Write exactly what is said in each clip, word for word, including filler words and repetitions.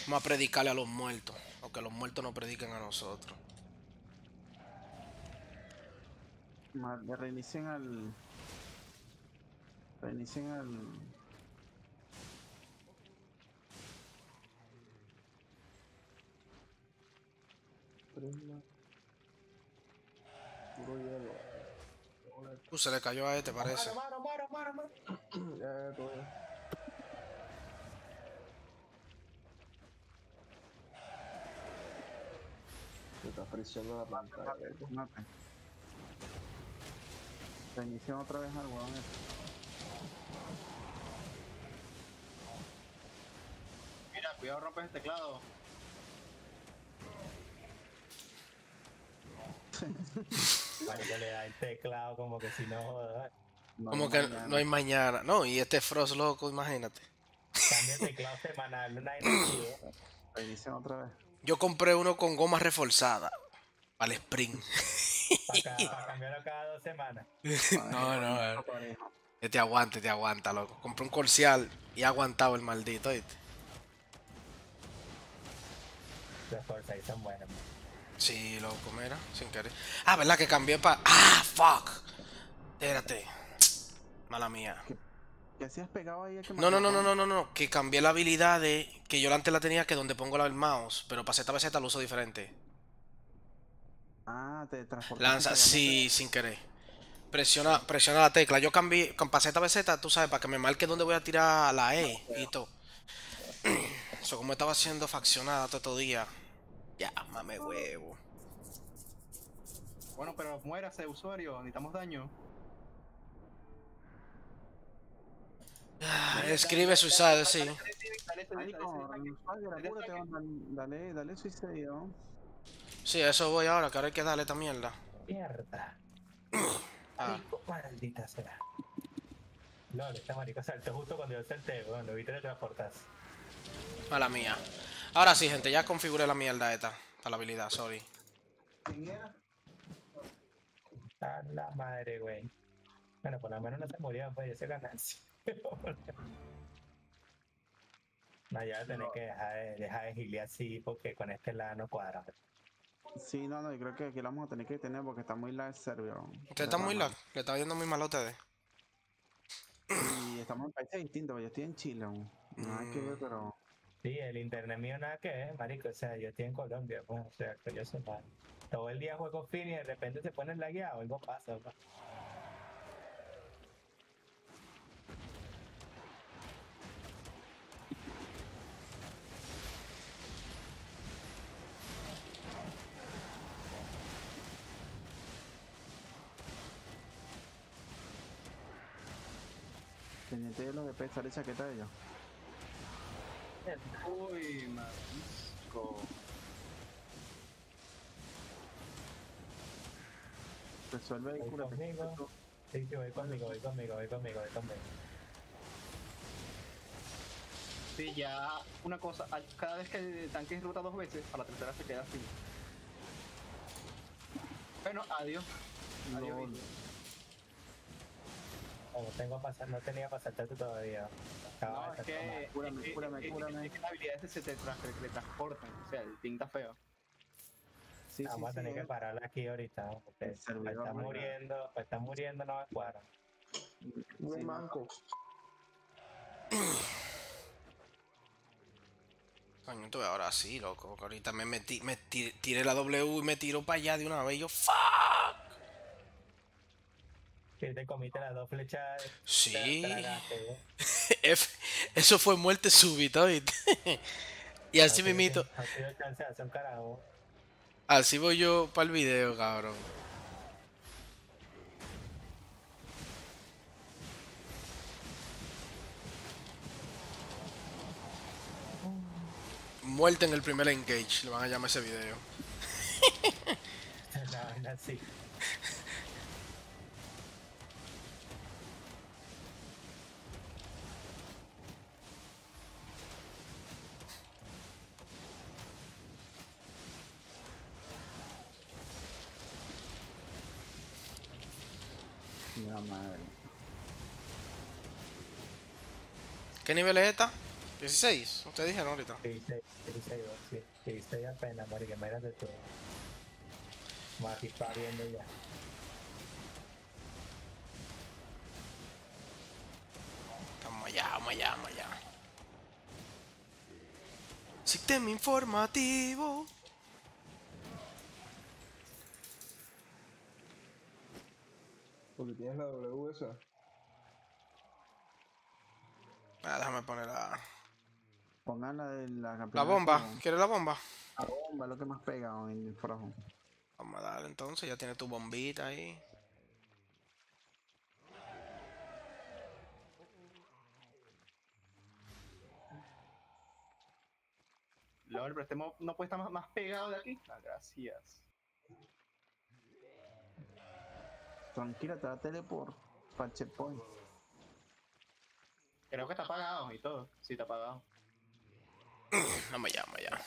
Vamos a predicarle a los muertos. Aunque los muertos no prediquen a nosotros. Ma- Reinicien al... Reinicien al... Prisma. Puro hielo. Uh, se le cayó a este, parece. Maro, maro, maro, maro. Ya, ya, todo bien. Se está friseando la pantalla. loco. Mate. Reinicien otra vez al weón ese. Mira, cuidado, rompes el teclado. Marico, le da el teclado como que si no joda. No, Como no, que mañana. no hay mañana. No, y este Frost loco, imagínate. Cambia el teclado semanal, no hay nada. Reinicien otra vez. Yo compré uno con goma reforzada. Para el sprint. Para cambiarlo cada dos semanas. No, no, eh. Parejo. Que te aguante, te aguanta, loco. Compré un Corsial y ha aguantado el maldito, ¿viste? Los Corsair son buenos. Sí, loco, mira, sin querer. Ah, ¿verdad que cambié para... ¡Ah, fuck! Espérate. Mala mía. ¿Qué hacías pegado ahí? Que No, no, no, no, no, no, no. Que cambié la habilidad de... Que yo antes la tenía que donde pongo la- el mouse. Pero para Z B Z lo uso diferente. Ah, te transportaste. Lanza, pegándote. sí, sin querer. Presiona, presiona la tecla. Yo cambié con para Z B Z, tú sabes, para que me marque dónde voy a tirar la E y todo. Eso como estaba siendo faccionada todo estos días. Ya, mame huevo. Bueno, pero muérase, usuario. Necesitamos daño. Ah, escribe suicide, sí. Dale, dale, dale, Marico, dale, Swagger, dale, apúrate, dale. weón, dale, dale suicidio. Sí, a eso voy ahora, que ahora hay que darle esta mierda. Mierda. Ah, Marico, maldita sea. Lol, este marico saltó justo cuando yo salté, weón, lo vi teletransportarse. mala mía. Ahora sí, gente, ya configuré la mierda esta. Para la habilidad, sorry. A la madre, güey. Bueno, por lo menos no se murieron, pues, ese ganancia. No, ya tenés que dejar de, dejar de gilear así, porque con este lado no cuadra. Sí, no, no, yo creo que aquí lo vamos a tener que tener porque está muy lag el server. Usted está muy lag, le está viendo muy mal a ustedes. Y estamos en países distintos, yo estoy en Chile aún. Nada que ver, pero... Sí, el internet mío nada que ver, marico, o sea, yo estoy en Colombia, pues, o sea, que yo sepa. Todo el día juego fin y de repente se pone lagueado, algo pasa, pues. Pendiente de los de P, sale chaqueta de ellos. Uy, marisco. Resuelve y Voy cúrate. conmigo. Sí, sí, voy conmigo, voy conmigo, voy conmigo, voy conmigo. Sí, ya una cosa, al- cada vez que el tanque es ruta dos veces, a la tercera se queda así. Bueno, adiós. Adiós. Lol. Vicky. No, no tengo pasar, no tenía para saltarte todavía. Acaba No, de es que, saltar. Cúrame, es que- cúrame, es que- cúrame. es que las habilidades se te tras- te transportan, o sea, el ping está feo. Sí, sí, Vamos a sí, tener que es- pararla aquí ahorita, ¿no? Porque El servidor, está ¿no? muriendo, está muriendo, no va a cuadrar. Muy sí, manco. Coño, tú ahora sí, loco. Que ahorita me metí, me ti- tiré la W y me tiró para allá de una vez. y Yo, fuck. Que te comiste las dos flechas. Sí. te tragaste, ¿eh? F- Eso fue muerte súbita, ¿viste? Y así No te dio mismito, tiempo- no te dio chance de hacer un carajo. así voy yo para el video, cabrón. Muerte en el primer engage, le van a llamar ese video. Una vaina así. La madre. ¿Qué nivel es esta? dieciséis, ustedes dijeron ahorita. dieciséis, dieciséis, sí. dieciséis apenas, marica, imagínate tú. Mati está viendo ya. Vamos allá, vamos allá, vamos allá. Sistema informativo. Porque tienes la W esa. Ah, déjame poner la, Pongan la de la la campeona. bomba. ¿Quieres la bomba? La bomba es lo que más pega en el frojo. Vamos a darle entonces, ya tiene tu bombita ahí. LOL, pero este mob no puede estar más, más pegado de aquí. Ah, gracias. Tranquila, te da teleport para el checkpoint. Creo que está apagado y todo. Sí, está apagado. Vamos allá, vamos allá.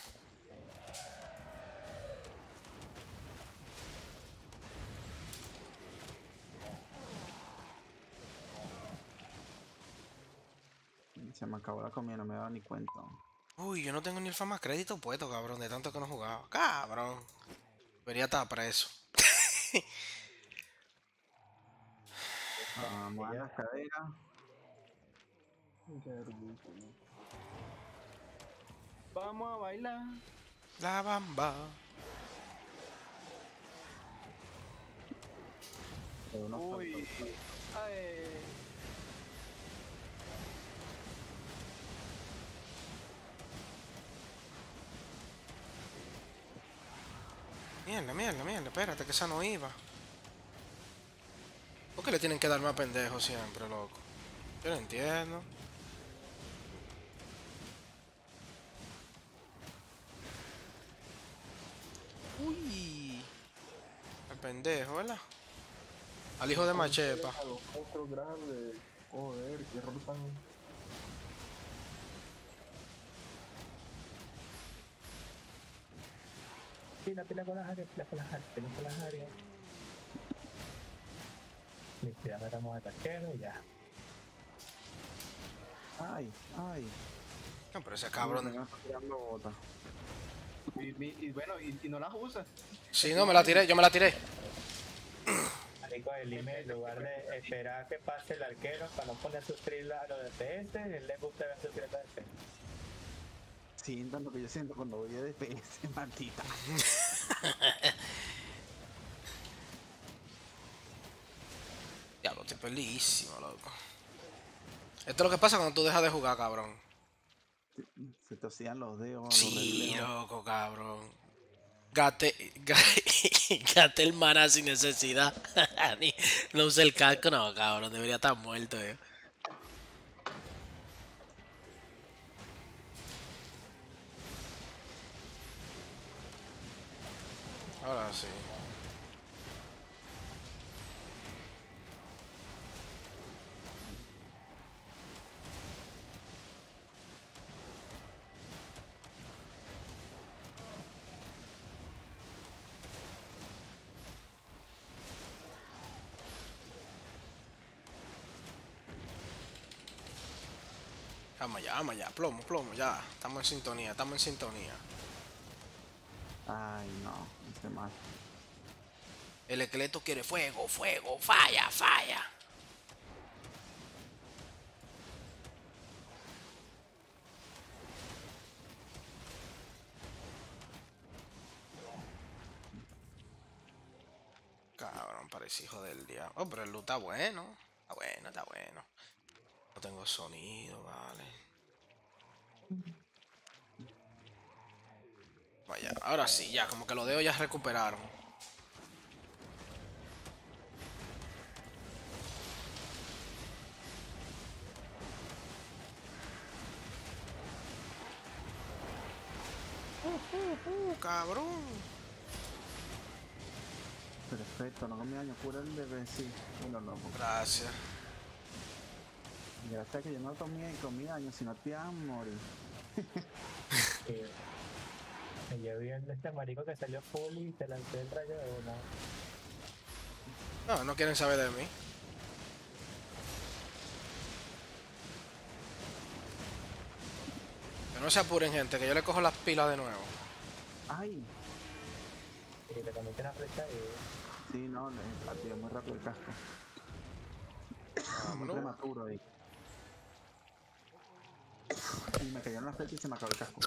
Se me acabó la comida, no me he dado ni cuenta. Uy, yo no tengo ni el fama crédito puesto, cabrón, de tanto que no jugaba. Cabrón. Debería estar preso. Ah, muevan las caderas. Qué ridículo. Vamos a bailar. La bamba. Pero unos Uy. Ay. Mierda, mierda, mierda, espérate, que esa no iba. ¿Por qué le tienen que dar más pendejo siempre, loco? Yo no entiendo. Uy. El pendejo, ¿verdad? Al hijo de Machepa. A los monstruos grandes. Joder, qué error tan. Pila, pila con las áreas, pila con las áreas, pila con las áreas. Listo, ya metamos al taquero y ya. Ay, ay. No, pero ese Me cabrón. están tirando botas. Y, y- y bueno, y, y no las usa. Sí, no, me la tiré, yo me la tiré. Marico, el Lime, en lugar de esperar que pase el arquero para no poner a sufrir a los D P S, él le gusta ver sufrir a los D P S. Sientan lo que yo siento cuando voy de D P S, maldita. Diablo, estoy pelísimo, loco. Esto es lo que pasa cuando tú dejas de jugar, cabrón. Se te hacían los dedos. los Sí, reflejos. loco, cabrón. Gate, ga- gate el mana sin necesidad. Ni- no usa el casco, no, cabrón. Debería estar muerto, eh. Ahora sí. Vamos allá, vamos allá. Plomo, plomo, ya. Estamos en sintonía, estamos en sintonía. Ay, no, ese mal. El esqueleto quiere fuego, fuego, falla, falla. Cabrón, parece hijo del diablo. Oh, pero el loot está bueno. Está bueno, está bueno. No tengo sonido, vale. Vaya, ahora sí, ya, como que los dedos ya recuperaron. Uh, uh, uh, cabrón. Perfecto, no comí daño, cura el bebé, sí. Uno loco. Gracias. Gracias a que yo no comí, comí daño, si no te iban a morir. Y yo vi el de este marico que salió full y te lancé el rayo de una. No, no quieren saber de mí. No se apuren, gente, que yo le cojo las pilas de nuevo. Ay, Y le comiste una flecha y... sí, no, le partió muy rápido el casco. Muy Vámonos. prematuro ahí. Y me cayó en la flecha y se me acabó el casco.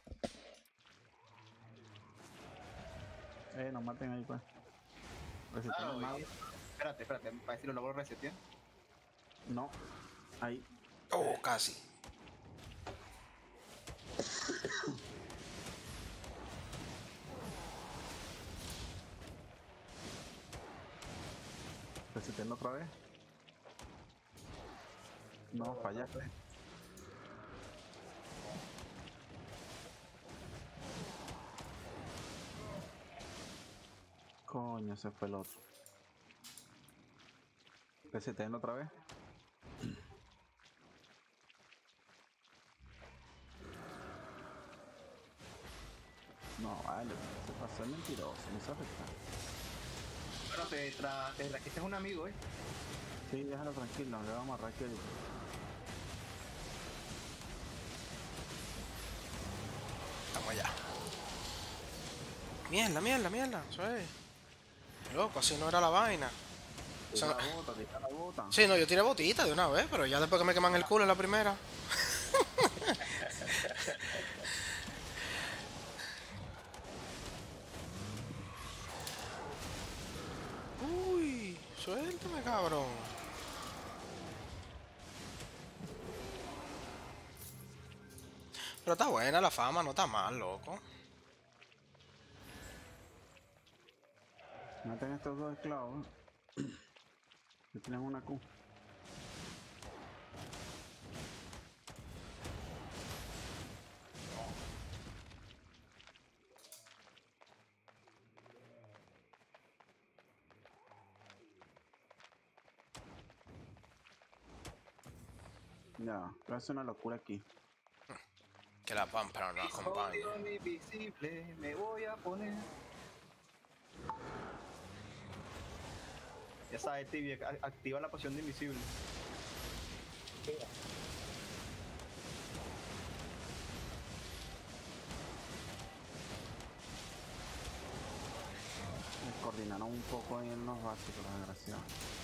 Eh, no maten ahí pues. Resetando Ah, el mago. oye. Espérate, espérate, para ver si lo logro resetear. No. Ahí. Oh, casi. Reseteando otra vez. No, fallaste. Coño, se fue el otro. Reseteando otra vez. No, vale, se pasó el mentiroso, me hizo afectar. Pero te, tra te trajiste un amigo, eh. Sí, déjalo tranquilo, le vamos a amarrar aquí ahorita. Estamos allá. Mierda, mierda, mierda. Eso es. Loco, así no era la vaina. O sea, Tira la bota, tira la bota. sí, no, yo tiré botita de una vez, pero ya después que me queman el culo en la primera. Uy, suéltame, cabrón. Pero está buena la fama, no está mal, loco. Maten estos dos esclavos. Que tienen una Q. Ya, voy a hacer una locura aquí. Que la pámpara nos acompañe. Jodido invisible, me voy a poner. Ya sabes, Tibia, a- activa la poción de invisible. Me coordinaron un poco ahí en los básicos, los desgraciados.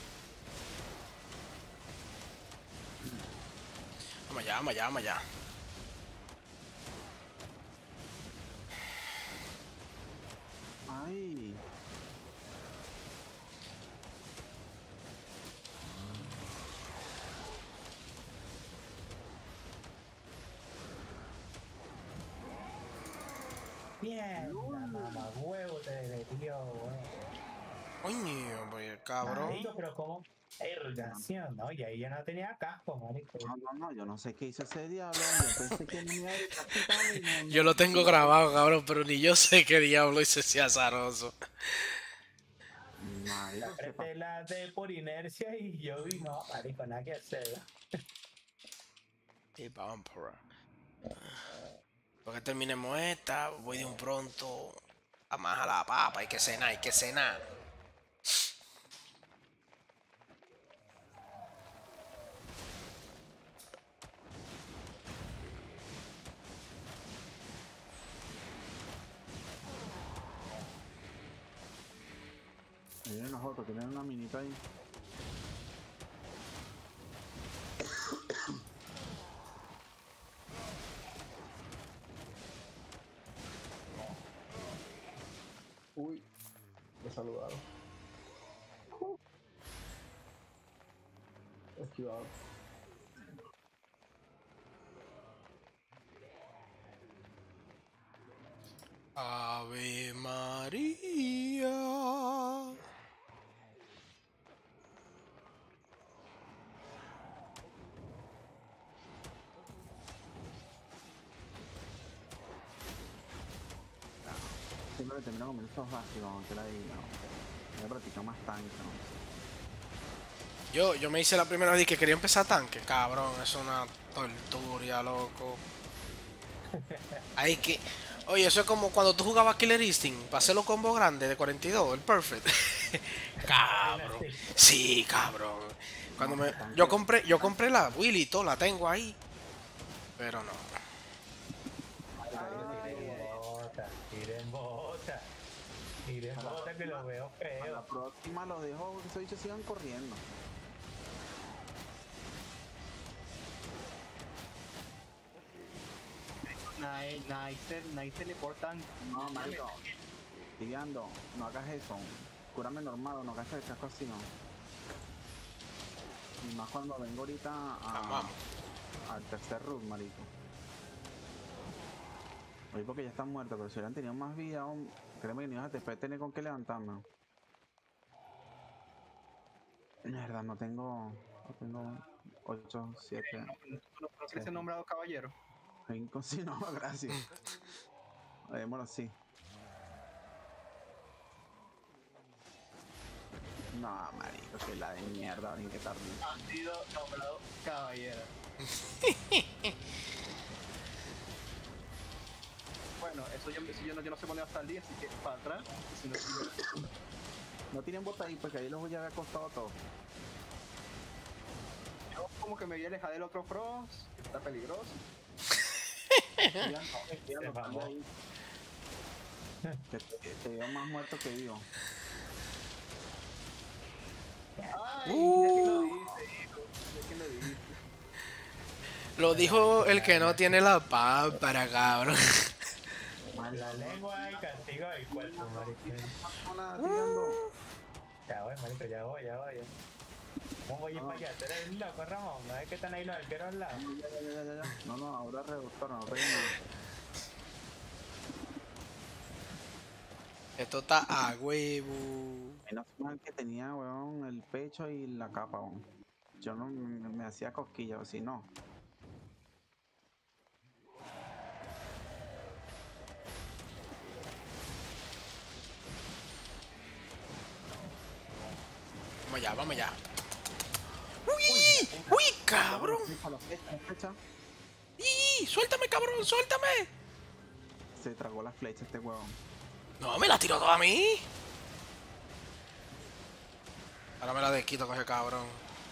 Vamos allá, vamos allá, vamos allá. Ay. Bien, mamá huevo te derretió, weón. Coño, pues el cabrón. Marico, pero como ergación, ¿no? Y ahí ya no tenía casco, marico. No, no, no, yo no sé qué hizo ese diablo. Yo pensé que no me iba a decapitar y no- Yo lo tengo grabado, cabrón, pero ni yo sé qué diablo hice ese azaroso. Marico, La ¿qué pasó? apreté la de por inercia y yo vi, no, marico, nada que hacer. Y pámpara. Porque terminemos esta, voy de un pronto a más a la papa, hay que cenar, hay que cenar. Ahí vienen los otros, tienen una minita ahí. Uy, me saludaron. Esquivado. Ave María. Siempre termino con estos básicos, aunque la diga. Voy a practicar más tanque, ¿no? Yo, yo me hice la primera vez que quería empezar tanque. Cabrón, es una tortura, loco. Hay que... Oye, eso es como cuando tú jugabas Killer Instinct, para hacer los combos grandes de cuarenta y dos, el perfect. Cabrón. Sí, cabrón. Cuando me... Yo compré, yo compré la Willy y todo, la tengo ahí. Pero no. Y de bota que lo veo A feo. la próxima los dejo que esos bichos sigan corriendo. Nadie, nadie, se, nadie se le portan. No, marico. Tibiando, no hagas eso. Cúrame normal, no hagas el casco así, no. Y más cuando vengo ahorita a, Vamos. al tercer root, marico. Oye, porque ya están muertos, pero si hubieran tenido más vida, hom- créeme que ni vas a después tener con qué levantarme. Mierda, no tengo. No tengo ocho, siete, No, no, no quieres ser nombrado caballero. cinco, sí, no, gracias. Démoslo así. No, marico, que la de mierda, ahora que tarde. Ha sido nombrado caballero. Bueno, eso yo, eso yo, no, yo no sé cuándo va a estar el día, así que para atrás. Y si no, si No tienen bota ahí, porque ahí los voy a haber costado todo. yo como que me voy a alejar del otro Frost, que está peligroso. Tiran, tiran Se los mamó. palos ahí. Que te, te veo más muerto que vivo. Ay, Uh. ya que lo dice, hijo. Ya que lo dice. Lo dijo el que no tiene la pámpara, cabrón. La lengua y castigo del cuerpo, marico. Hola, tirando. Ya voy, marico, ya voy, ya voy. ¿Cómo voy a ir para allá? ¿Tú eres loco, Ramón? ¿No es que están ahí los arqueros al lado? Ya, ya, ya, ya, ya. No, no, ahora reductor, no pegué nada. Esto está a huevo. Menos mal que tenía, weón, el pecho y la capa, weón. Yo no me, me hacía cosquillas, o si no. Vamos allá, vamos allá. ¡Uy! ¡Uy, cabrón! A la flecha, la flecha. ¡Y! ¡Suéltame, cabrón! ¡Suéltame! Se tragó la flecha este huevón. No, me la tiró toda a mí. Ahora me la desquito con ese cabrón.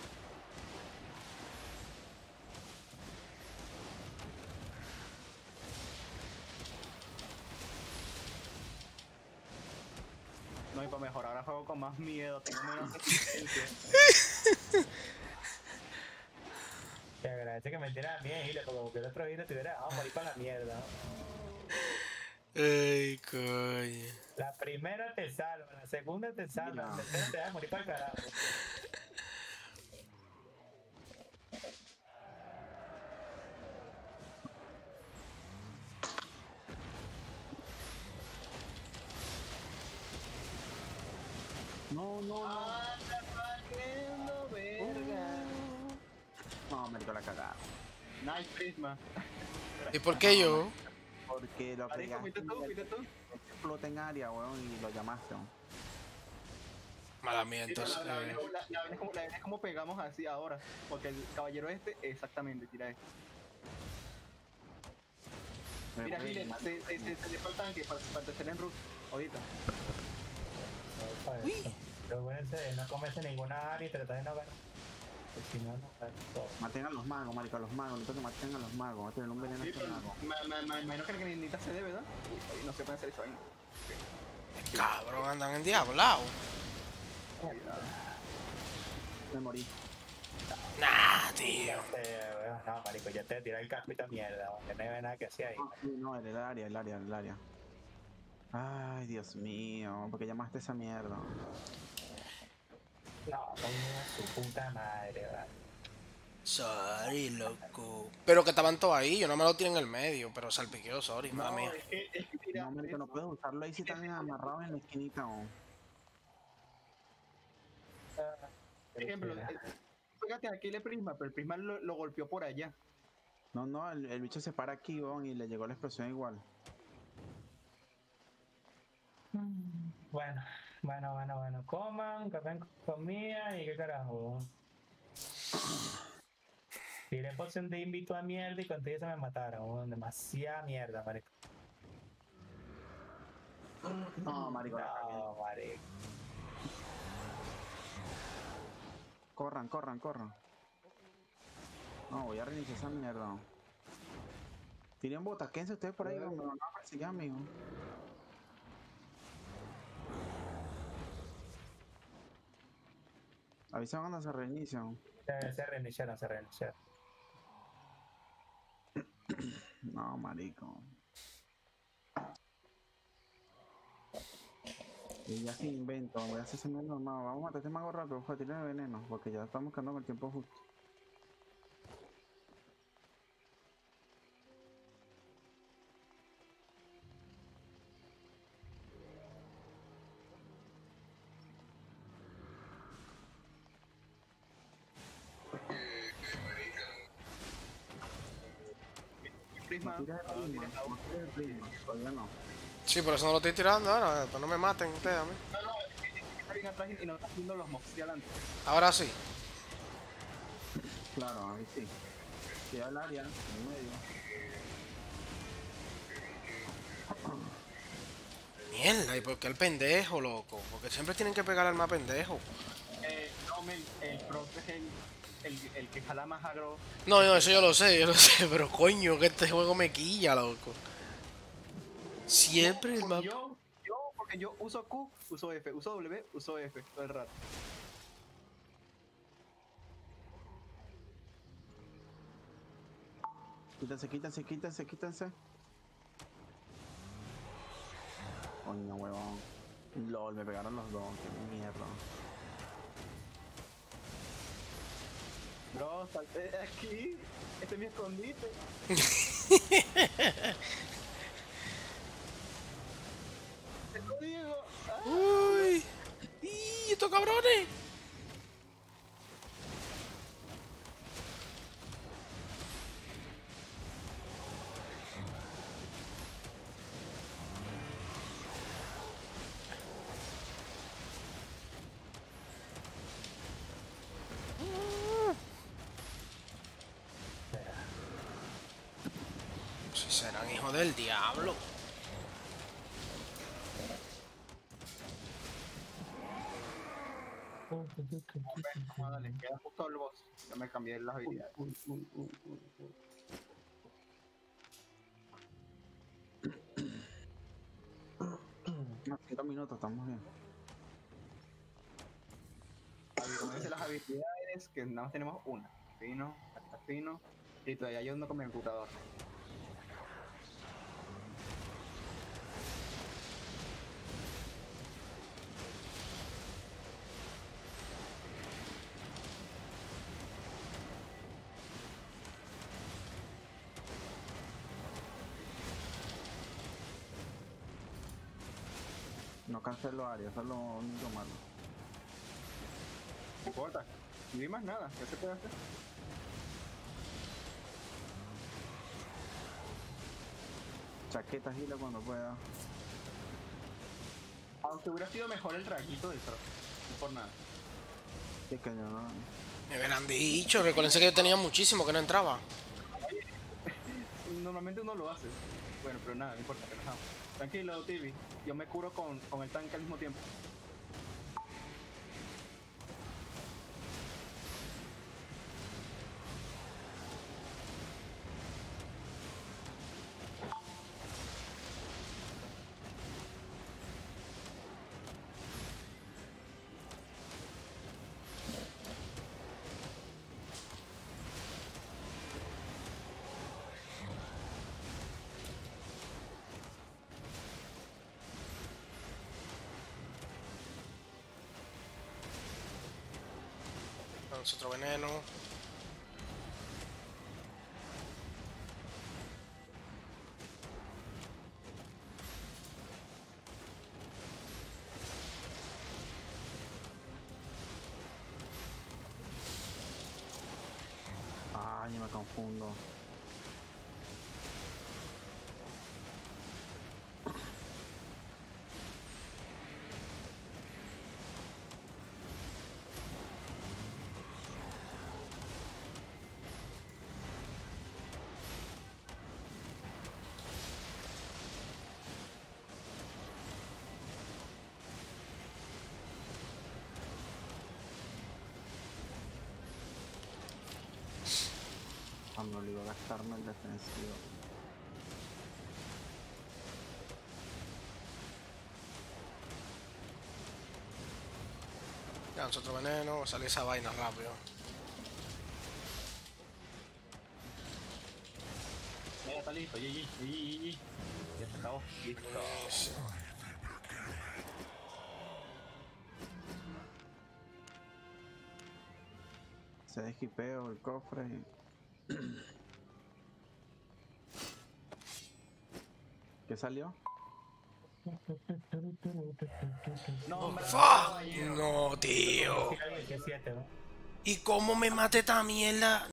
No, y para mejorar ahora juego con más miedo, tengo menos resistencia. Te agradece que me tiras a mí, Gile, porque como que el otro día te hubiera dejado morir para la mierda. Ay, coño. La primera te salva, la segunda te salva, la tercera te deja morir para el carajo. No, no, no. Anda valiendo verga. No, me dio la cagada. Nice Prisma. ¿Y por qué yo? Porque lo Marico, pegaste fuiste tú, y fuiste tú. explota en área, weón, y lo llamaste, weón. Mala mía, Sí, pero entonces. la, la, vaina eh, es como- la, la vaina es como, la vaina es como pegamos así ahora. Porque el caballero este, exactamente, tira esto. Me Mira, voy a Gile, llamar. se, se, se, se le falta tanque para, para tercer en root. Ahorita. Uy. Pero bueno, ese, no comerse ninguna área y tratar de no ganar. Porque si no, no ganas todo. Maten a los magos, marico, a los magos. Necesito que maten a los magos. Voy a tener un veneno a Sí, estos pero magos. me, me, me imagino que el que necesita C D, ¿verdad? Uy, no se puede hacer eso ahí. Cabrón, andan en diablao. Me morí. Nah, tío. Eh, bueno, no, marico, ya te tiré el casco y esta mierda, que no hay nada que hacer ahí. No, sí, no, el área, el área, el área. Ay, Dios mío, ¿por qué llamaste esa mierda? No, coño, su puta madre, ¿verdad? Sorry, loco. Pero que estaban todos ahí, yo no me lo tiré en el medio, pero salpiqueó, sorry, mala No, mía. es que, es que mira, No, marico, no puedes usarlo ahí si están amarrados en la esquinita, o. por ejemplo, eh, fíjate aquí el prisma, pero el prisma lo, lo golpeó por allá. No, no, el, el bicho se para aquí, weón, y le llegó la explosión igual. Bueno, bueno, bueno, bueno, coman, comen comida y qué carajo. Tiré poción de invito a mierda y contigo se me mataron, weón, demasiada mierda, marico. No, marico, la cagué. No, marico. Corran, corran, corran. No, voy a reiniciar esa mierda. Tiren botas, quédense ustedes por ahí, weón, me van a perseguir, amigo. Avisa cuando se reinician. Se, se reiniciaron, se reiniciaron. No, marico. Y ya sin invento, voy a hacer semana normal. Vamos a matar este mago rápido, fue tirar veneno, porque ya estamos quedando con el tiempo justo. Prisma. No tires Ah, el prisma, tienes agua. no tires el prisma, todavía no. Sí, por eso no lo estoy tirando ahora, pues no me maten ustedes a mí. No, no, está bien atrás y no estás viendo los mobs de adelante. Ahora sí. Claro, a mí sí. Tira el área, en medio. Mierda, ¿y por qué el pendejo, loco? Porque siempre tienen que pegar al más pendejo. Eh, no, men, el Proc es el, el, el que jala más agro. No, no, eso yo lo sé, yo lo sé, pero coño, que este juego me quilla, loco. Siempre el más... Yo, yo, porque yo uso Q, uso F, uso W, uso F, todo el rato. Quítense, quítense, quítense, quítense. Coño, huevón. LOL, me pegaron los dos, qué mierda. Bro, salte de aquí. Este es mi escondite. Te lo digo. Ah, Uy. ¡Y estos cabrones! Si serán hijos del diablo. Vamos a darle, queda justo el boss. Ya me cambié las habilidades. Uy, uy, uy, uy, uy. Unos cinco minutos, estamos bien. Como dice las habilidades, que nada más tenemos una. Fino, hasta fino. Y todavía yo ando con mi computador. No cancelo área, eso es lo único malo. No importa. No hay más nada. ¿Qué se puede hacer? Chaqueta gila cuando pueda. Aunque hubiera sido mejor el rayito del tro. No por nada. Sí, que yo no. Me hubieran dicho, recuérdense que yo tenía muchísimo que no entraba. Normalmente uno lo hace. Bueno, pero nada, no importa, relajamos. Tranquilo, Tibi. Yo me curo con, con el tanque al mismo tiempo. Vamos, otro veneno. Ay, me confundo. Ah, me olvidó gastarme el defensivo. Lanza otro veneno, sale esa vaina rápido. Ya está listo, G G, G G, G G. Ya se acabó. Listo. Sí. Se desquipeo el cofre. ¿Qué salió? No, Oh, hombre, fuck. No, tío. Sí, alguien que siete, ¿no? ¿Y cómo me mate esta mierda?